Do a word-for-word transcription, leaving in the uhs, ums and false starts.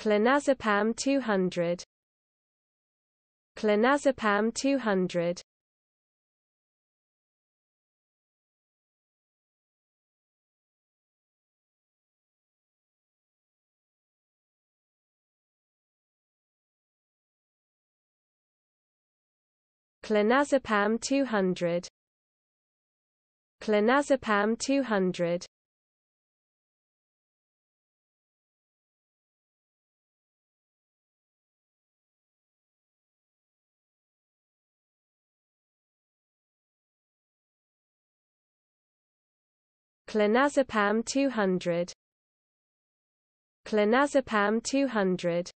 Clonazepam two hundred. Clonazepam two hundred. Clonazepam two hundred. Clonazepam two hundred. Clonazepam two hundred. Clonazepam two hundred.